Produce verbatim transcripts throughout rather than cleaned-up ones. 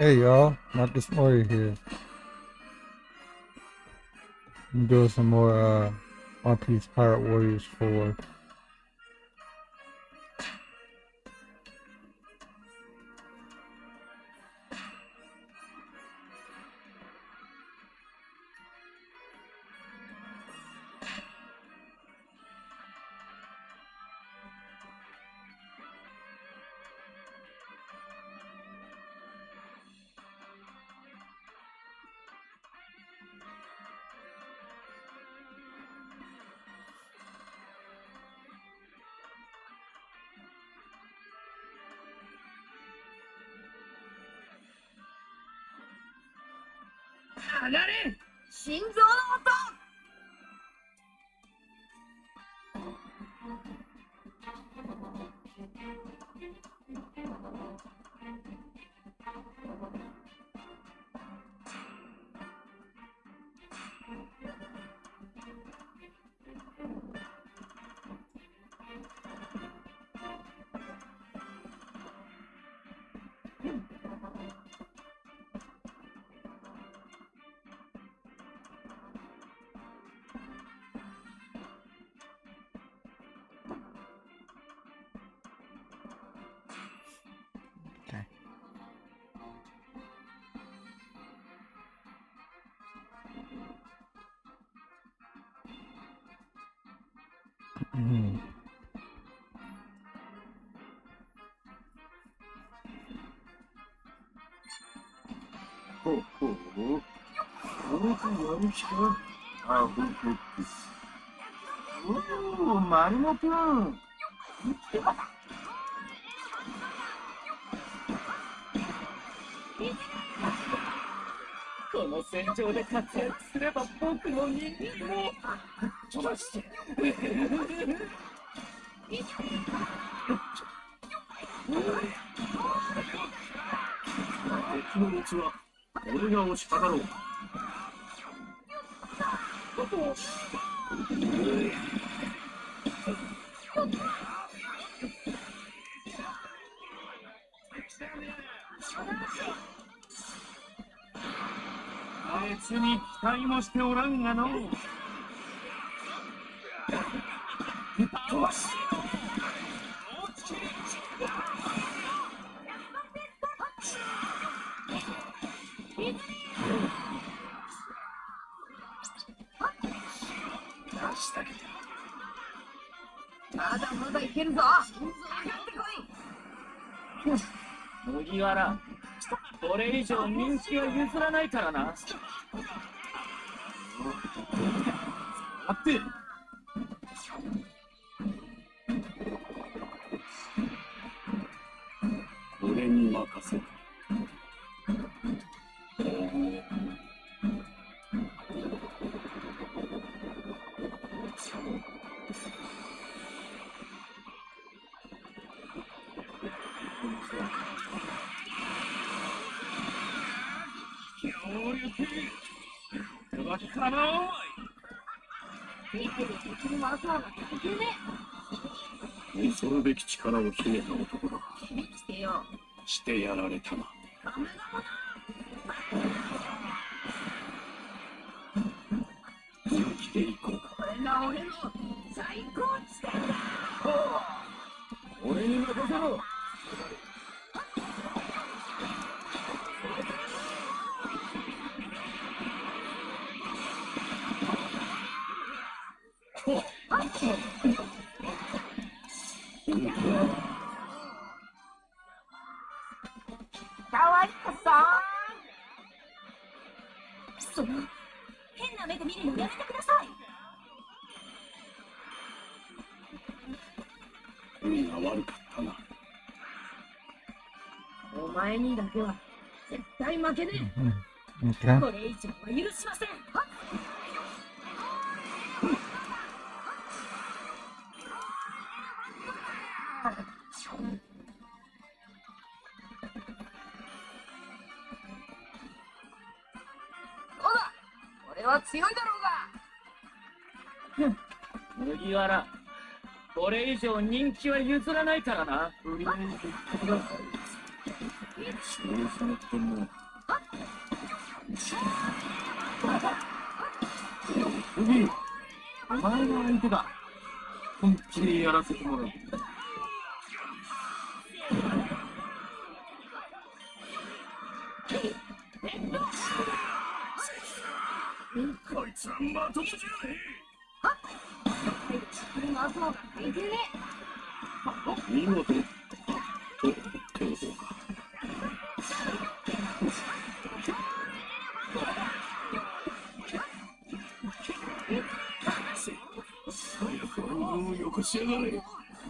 Hey y'all, Marcus Mori here. I'm doing some more uh, One Piece Pirate Warriors four. Okay. ほうほう。これでやるしか。あ、ほうほう。おお、マリモくん。この戦場で活躍すれば僕の人間も飛ばして。敵のうちは俺が押しかかろう。別に期待もしておらんがの。飛ばし。 まだまだいけるぞ。上がってこい。 麦わら、これ以上人気は譲らないからな。待って。俺に任せろ。かなお前。恐るべき力を秘めた男だ。 してよ。 してやられたな。本気で行こうか。 これが俺の最高地点だ。 俺に任せろ。 かわいこさん。その変な目で見るのやめてください。 運が悪かったな。 お前にだけは絶対負けねえ。 Okay. これ以上は許しません。俺は強いだろうが。 麦わら、これ以上人気は譲らないからな。 とりあえずください。 そうされてんな。ルビー、お前が相手だ。本気でやらせてもらう。こいつはまともじゃねこの後が大抵ね。 え。見事。と、手をそうか。早く暗号をよこしやがれ。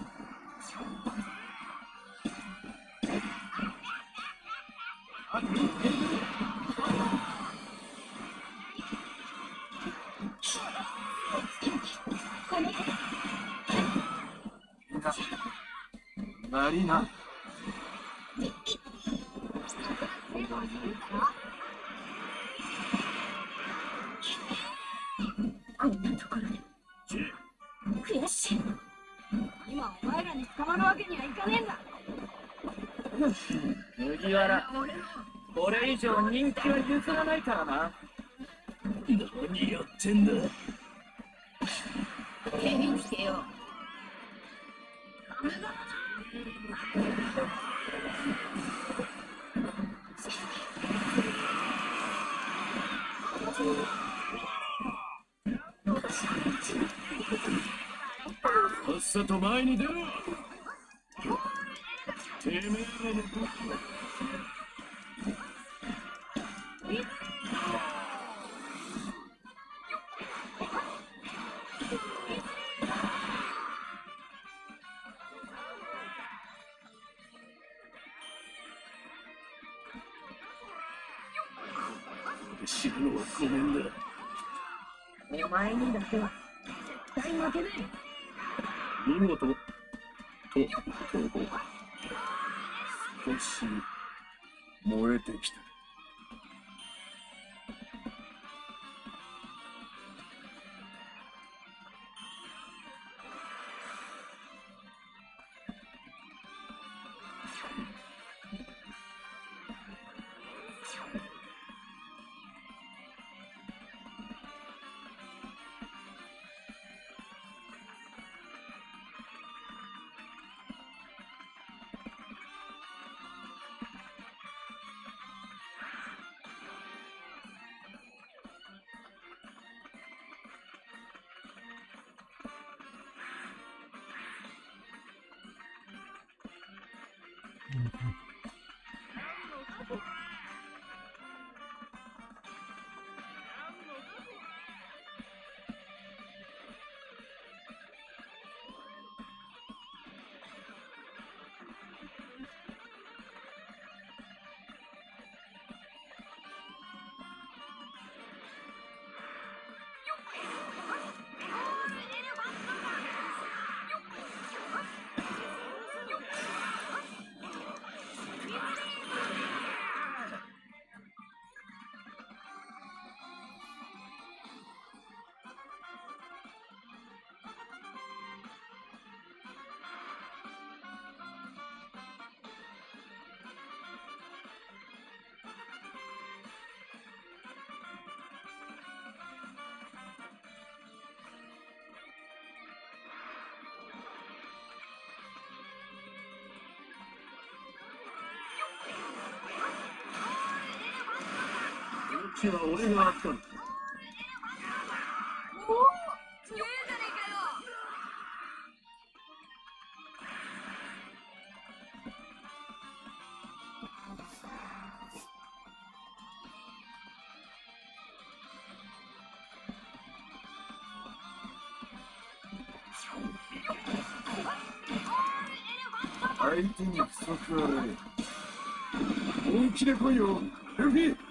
悪いな。 こんなところで悔しい。今お前らに捕まるわけにはいかねえんだ。 麦わら、これ以上人気は譲らないからな。何やってんだ。 手につけよう。 さっさと前に出ろ。てめえらの武器は死ぬのはごめんだ。 お前にだけは絶対負けない。 見事と統合。少し燃えてきた。今日は俺があったんだ。 おお、強いじゃねえかよ。 相手に不足はない。本気で来いよ、ルフィ。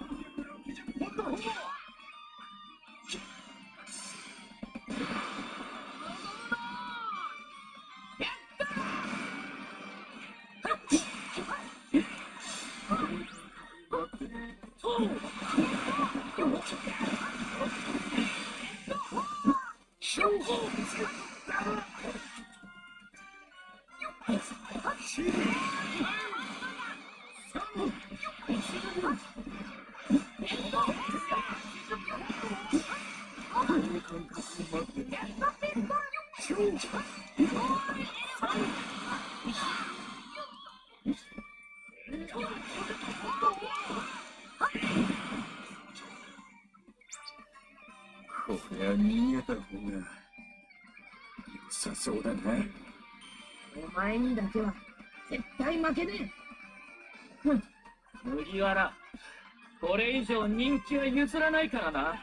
これは逃げた方が良さそうだな。 お前にだけは絶対負けねえ。ふん、 麦わら、これ以上人気は譲らないからな。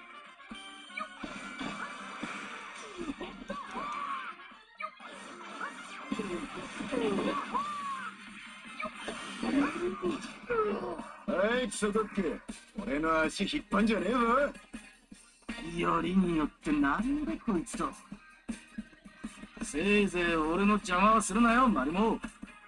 はい、クソドッグ、俺の足引っ張んじゃねえぞ。 よりによってなんでこいつと。せいぜい俺の邪魔はするなよ、マリモ。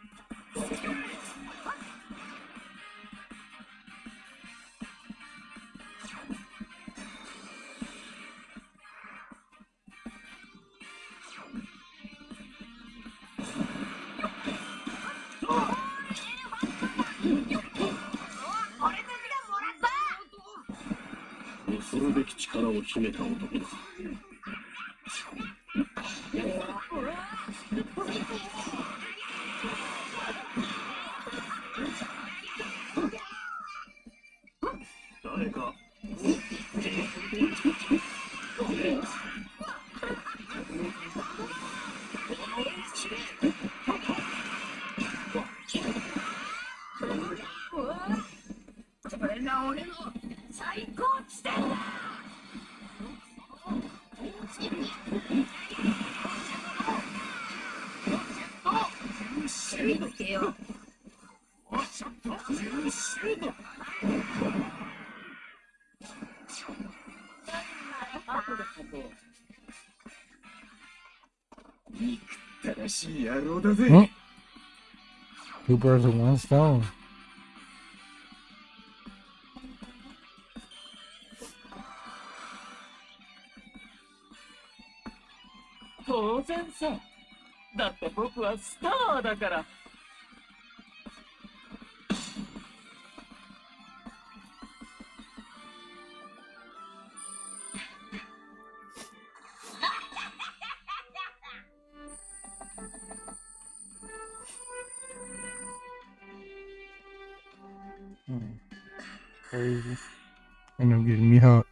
恐るべき力を秘めた男だ。誰かこれが俺の最高地点だ。見つけよう。 憎ったらしい野郎だぜ。 Hmm? Two birds with one stone. 当然さ。だって僕はスターだから。 Hmm. Crazy. End up getting me hot.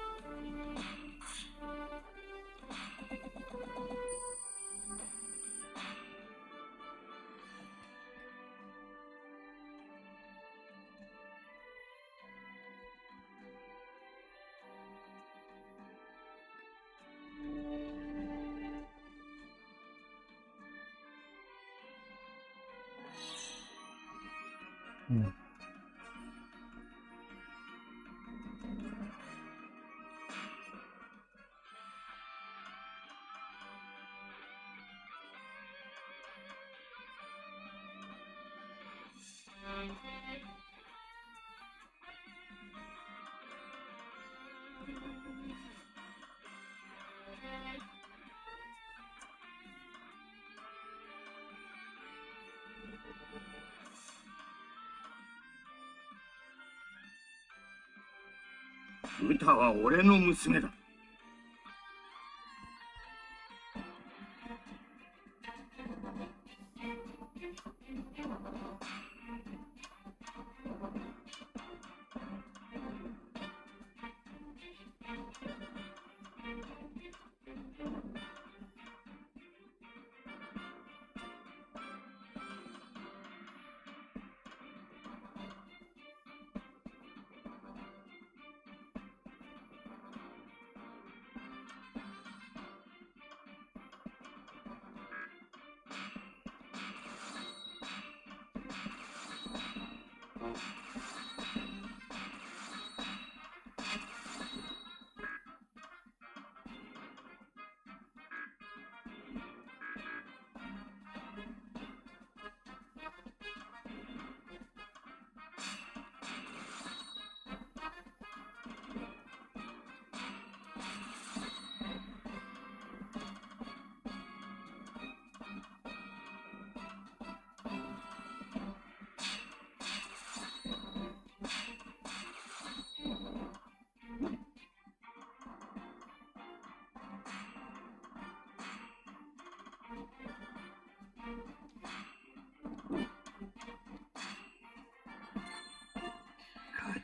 Hmm. ウタは俺の娘だ。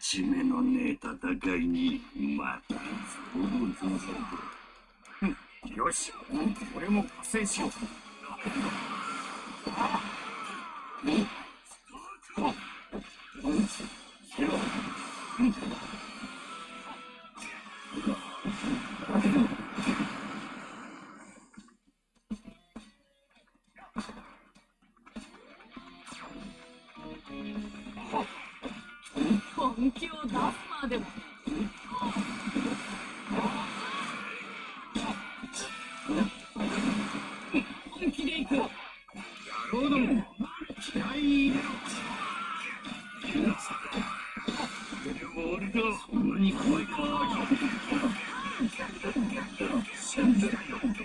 ち目のねえ戦いにまた遭遇されて。 よし、俺も加勢しよう。 本気を出すまでも。本気で行く。 野郎ども、気合い入れろ。でも俺がそんなに怖いか。信じないよ。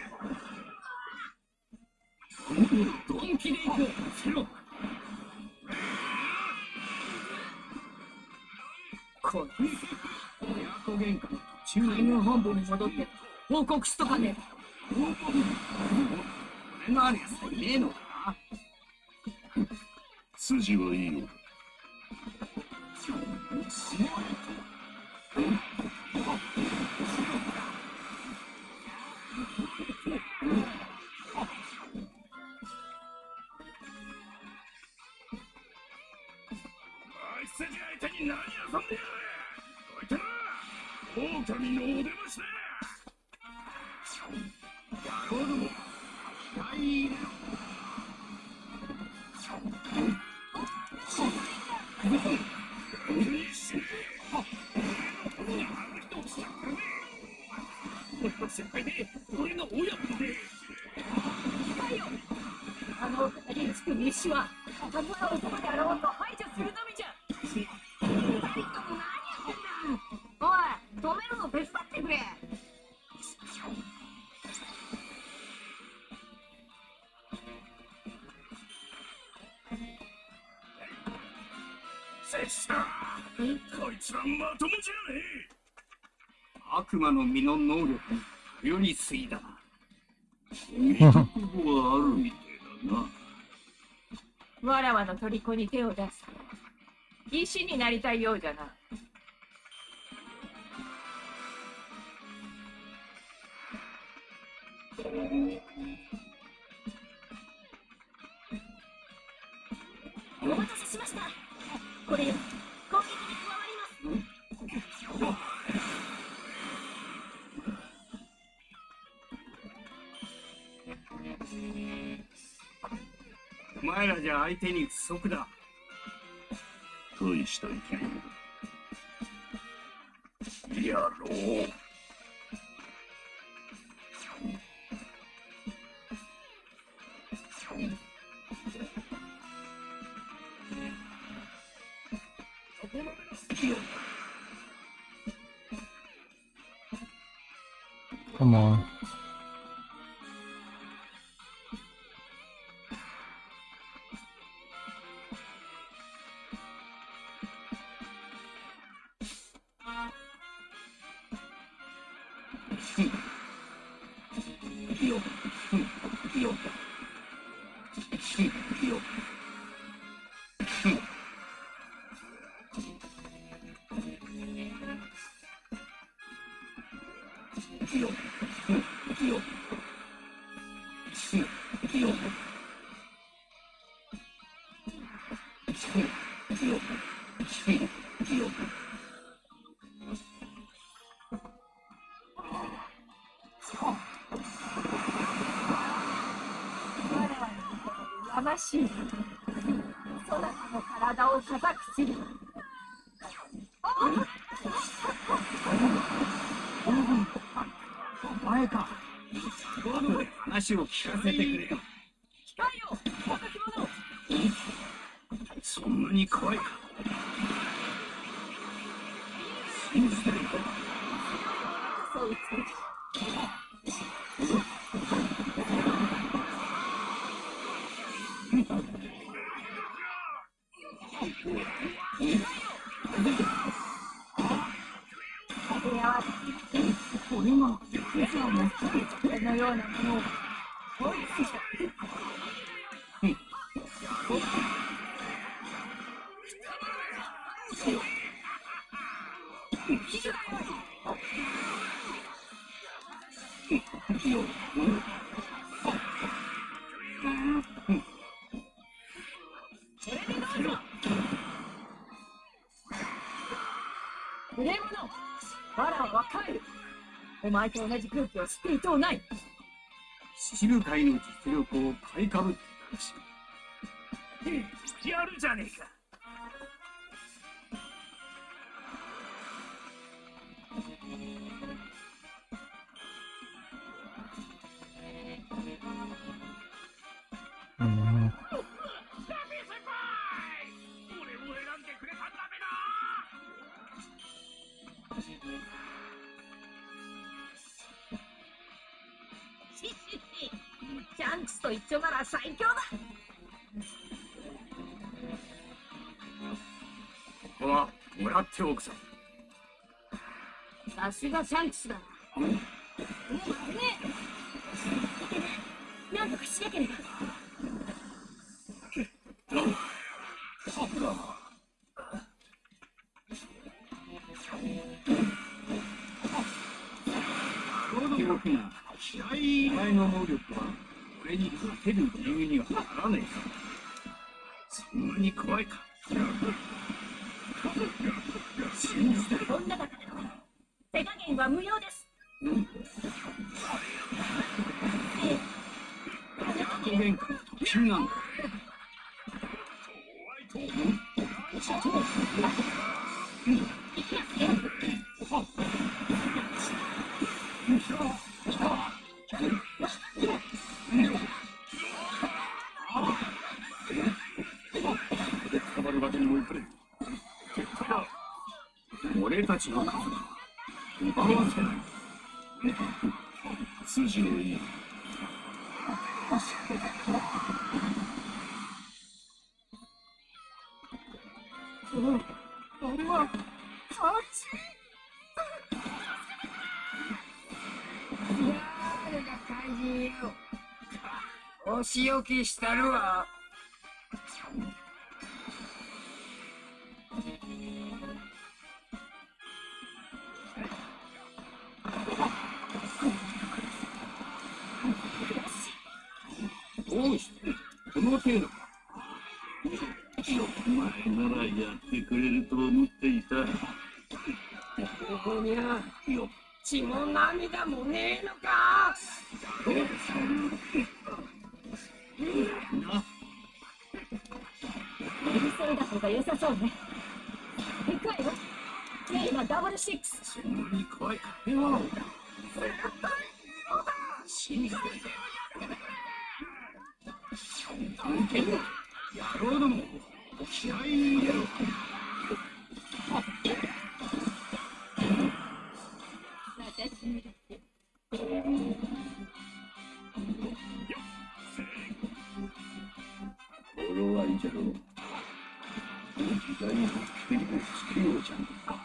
本気で行く。 せろ。これ親子喧嘩の途中海軍本部に戻って報告しとかね。 俺のあるやつはいねえのか。 筋はいいのか。 あいつたち相手に何遊んでやれ。おいたな、狼のお出ましだ。野郎ども、気合い入れろ。先輩で俺の親分で。 あのお方につく飯はたとえ男であろうと排除するのみじゃ。二人とも何やってんだ。おい、止めるの手伝ってくれ。 拙者、こいつはまともじゃねえ。悪魔の実の能力に頼りすぎだな。 いいとこはあるみてえだな。 わらわの虜に手を出す。石になりたいようじゃな。お待たせしました。これより攻撃に加わります。 お前らじゃ相手に不足だ。 大した生き物だ。やろう。 Come on. やましい。そなたの体を固くする。 お前か。話を聞かせてくれよ。 機械よ、若き者。 そんなに怖いか。 そう美しい。俺がいつももこれのようなものを追いついた。 それでどうぞ。無礼者、バラは帰る。お前と同じ空気を吸っていとうない。 知る会の実力を買いかぶってたらしい。やるじゃねえか。 うん。 シャンクスと一緒なら最強だ。 ここはもらっておくぞ。 さすがシャンクスだ。うん、ねえ、なんとかしなければ。お前の能力は俺に勝てる理由にはならねえか。そんなに怖いか。信じて女だから手加減は無用です。 うん。格闘喧嘩の特訓なんだ。捕まるわけにもいかねえ。俺たちの家族奪わせない。筋のいい。俺は勝ち。 誰が怪人よ。お仕置きしたるわ。 どうしてこの程度か。 お前ならやってくれると思っていた。 ここにゃ血も涙もねえのか。 な、 急いだ方が良さそうね。行くわよ。ねえ、今ダブルシックス。 そんなに怖いか。では信じて探検野郎ども気合い入れろ。 私にだって。 頃合いじゃろう。時代の国をつけようじゃんか。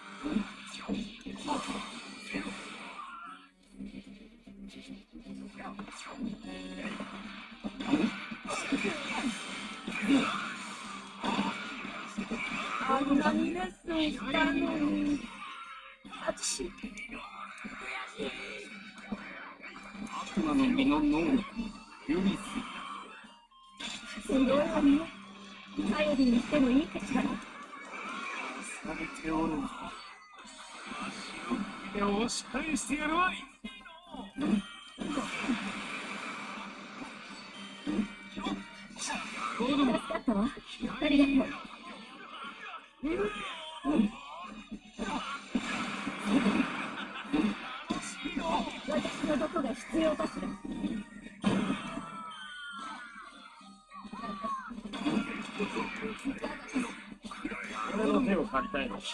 あんなにレッスンしたのに。私、悔しい。 悪魔の実の能力よりすごいわね。頼りにしてもいいかしら。 されておる。足を押し返してやるわい。 助かったわ。ありがとう。私のどこが必要かしら。 俺の手を借りたいの。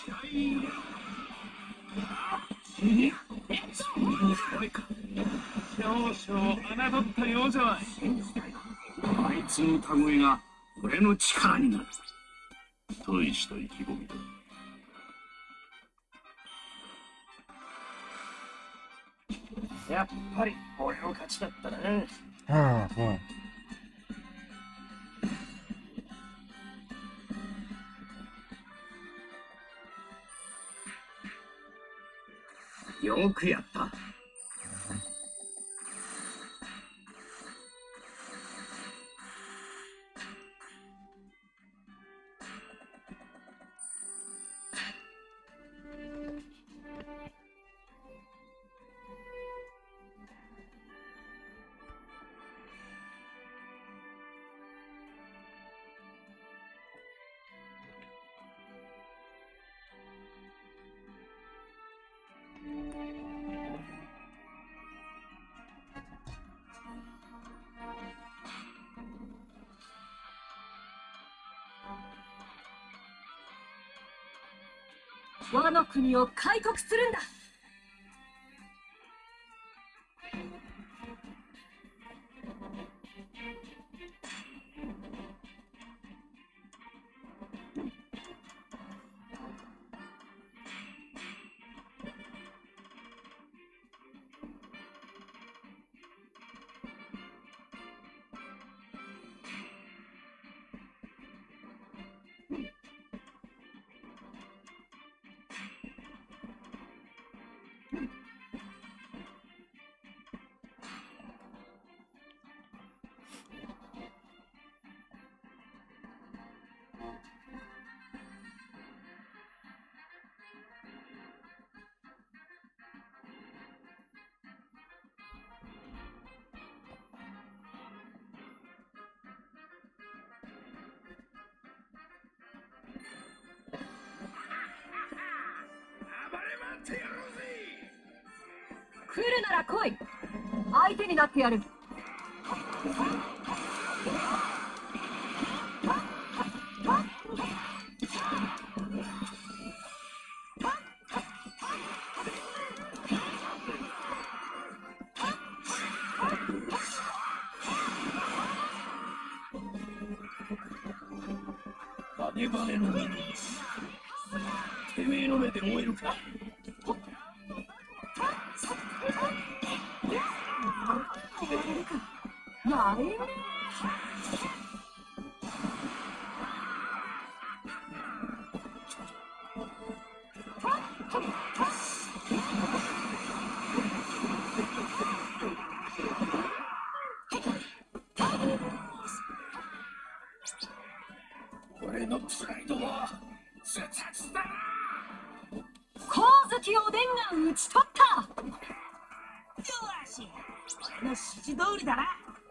そんなに怖いか。 少々侮ったようじゃない。 あいつの歌声が俺の力になる。 大した意気込みだ。やっぱり俺の勝ちだったな。 ああ、はい。 よくやった。 ワノ国を開国するんだ。来るなら来い。相手になってやる。 バネバネの身にてめえの目で燃えるか。 やれね。 俺のプライドは絶殺だ。 光月おでんが討ち取った。 よし、俺の指示通りだな。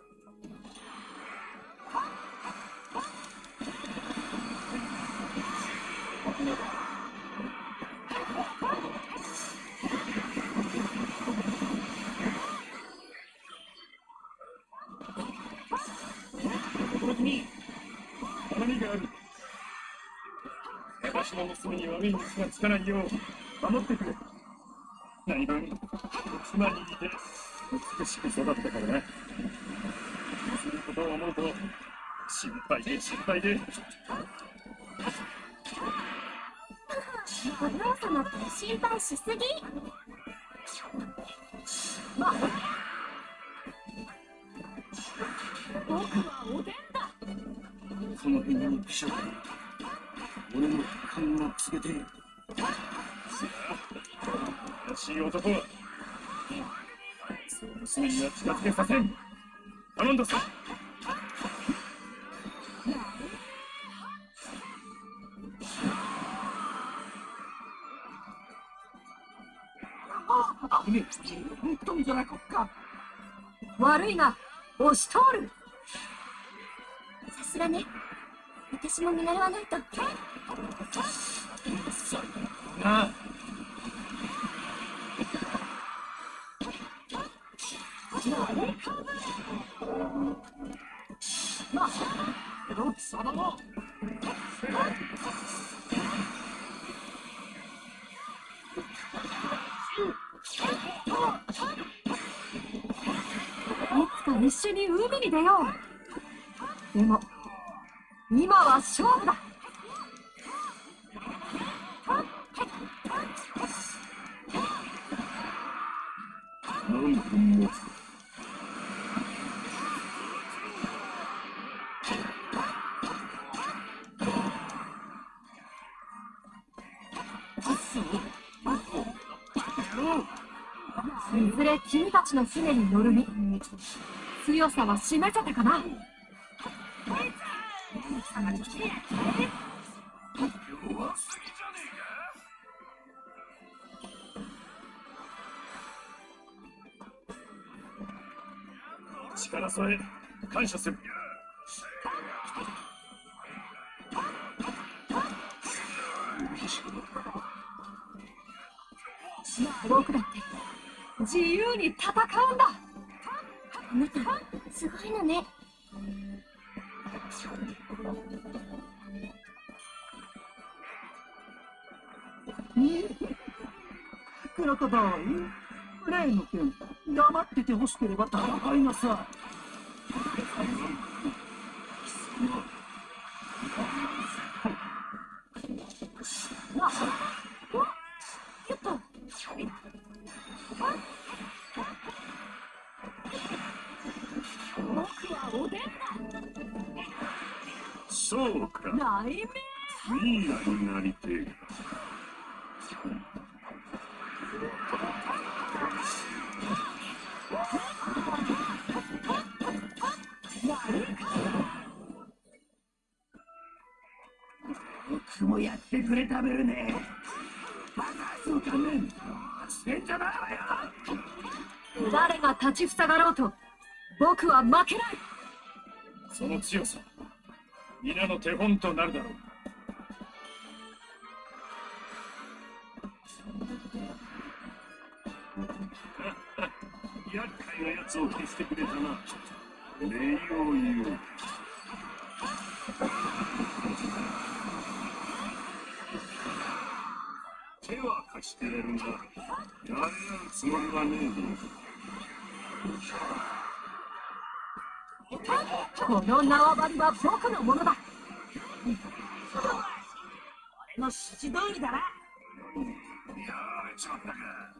この君、何がある。私の娘に悪い虫がつかないよう守ってくれ。何分妻に似て美しく育ったからな。そういうことを思うと心配で心配で。 お父様って心配しすぎ。まあ、僕はおでんだ。 その辺にピシャッ俺の勘を告げて。さあ、怪しい男はそう娘には近づけさせん。頼んだぞ。 あ、危ねえ。本当にじゃなこっか。 悪いが押し通る。 さすがね。私も見習わないと。 なあ。 まあ、どっち様も。 いつか一緒に海に出よう。でも今は勝負だ。 何分もいずれ君たちの船に乗る身。強さは示せたかな。 力添え感謝する。 僕だって自由に戦うんだ。 あなたすごいのね。 クロコボーイ、例の件、黙っててほしければ戦いなさい。 やった。僕はおでんだ。 そうか。 内面。 ミイラになりてえか。僕もやってくれたべるね。バカそうかね。せんじゃないわよ。 誰が立ちふさがろうと僕は負けない。 その強さ、皆の手本となるだろう。厄介なやつを消してくれたな。礼を言う。手は貸してやるが、やれ合うつもりはねえぞ。 この縄張りは僕のものだ。 俺の七道儀だな。 やられちまったか。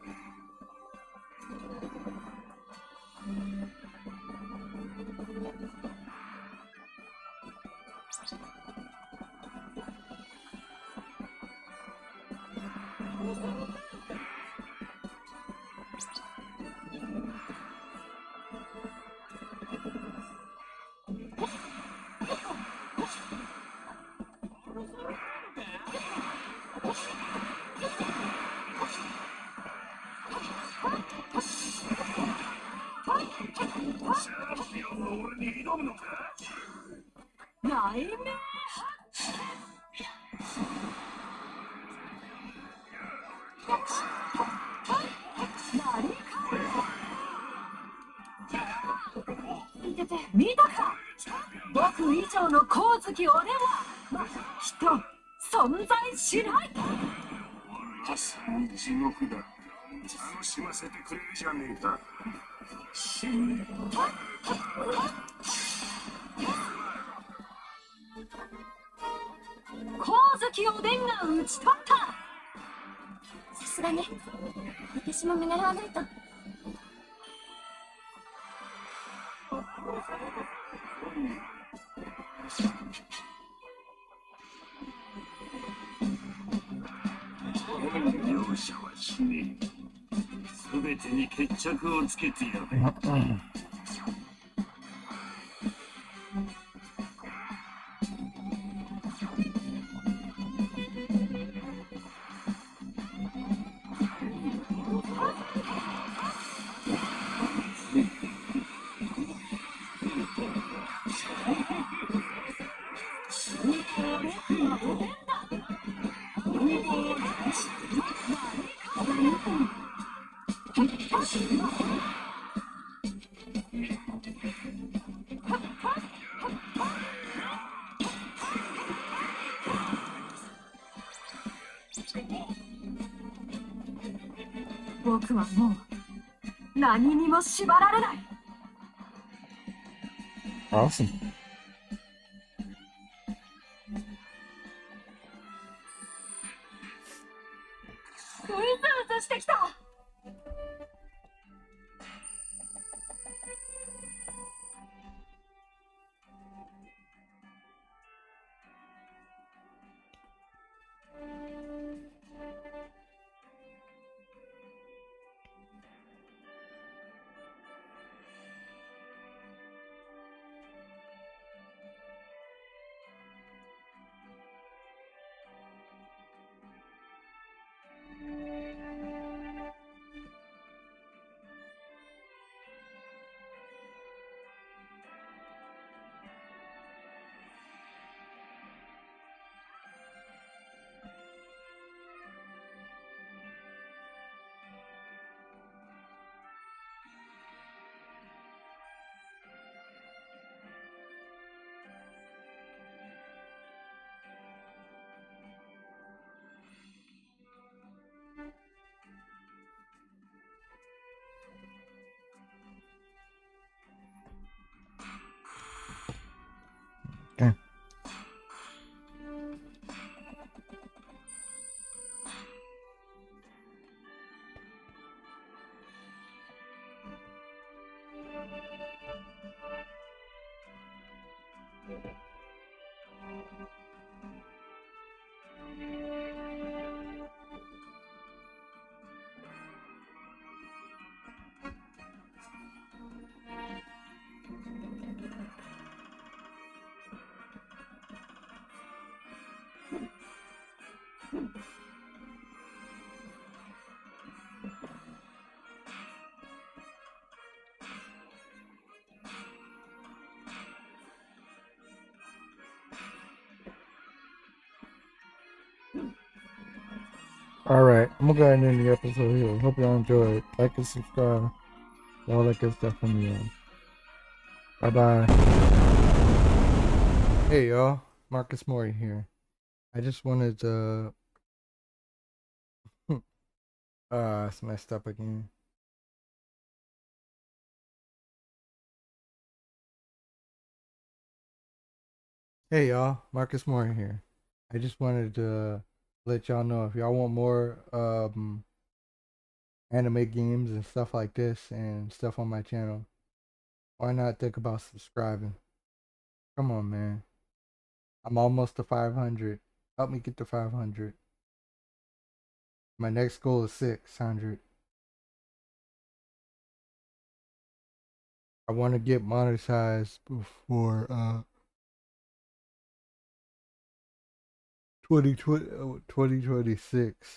俺に挑むのか。 内面。見たか。僕以上の光月おでんはきっと存在しない。 まさに地獄だ。楽しませてくれるじゃねえか。 光月おでんが討ち取った。 さすがね。私も見習わないと。 容赦はしねえ。すべてに決着をつけてやれ。 僕はもう何にも縛られない。 Awesome. うずうずしてきた。 Alright, I'm gonna go ahead and end the episode here. Hope y'all enjoyed. Like and subscribe. All that good stuff from you. Bye bye. Hey y'all, Marcus Mori here. I just wanted to uh it's messed up again. Hey y'all, Marcus Mori here. I just wanted to let y'all know if y'all want more um anime games and stuff like this and stuff on my channel, why not think about subscribing? Come on, man. I'm almost to five hundred. Help me get to five hundred. My next goal is six hundred. I want to get monetized before uh twenty twenty-six.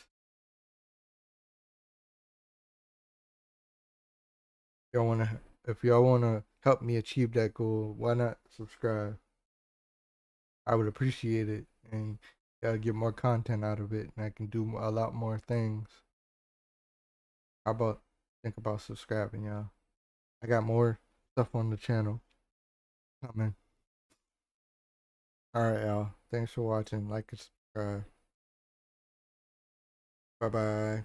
Y'all wanna, if y'all wanna help me achieve that goal, why not subscribe? I would appreciate it, and y'all get more content out of it, and I can do a lot more things. How about think about subscribing, y'all? I got more stuff on the channel coming. Alright, y'all. Thanks for watching. Like and subscribe. Bye bye.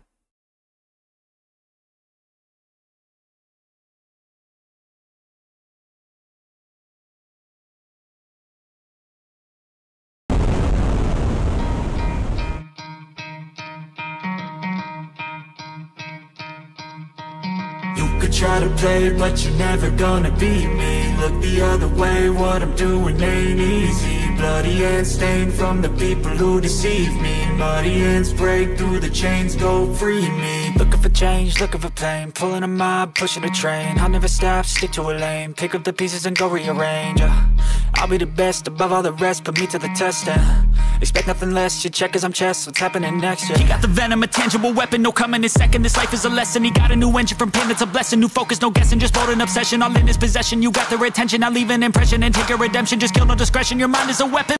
You could try to play, but you're never gonna beat me. Look the other way, what I'm doing ain't easy. Bloody hands stained from the people who deceive me. Muddy hands break through the chains, go free me. Looking for change, looking for pain. Pulling a mob, pushing a train. I'll never stop, stick to a lane. Pick up the pieces and go rearrange. uh, I'll be the best above all the rest, put me to the test and expect nothing less, you check as I'm chess. What's happening next, yeah. He got the venom, a tangible weapon, no coming in second. This life is a lesson, he got a new engine from pain, it's a blessing. New focus, no guessing, just bold and obsession. All in his possession, you got their attention. I leave an impression and take a redemption. Just kill, no discretion, your mind is a weapon.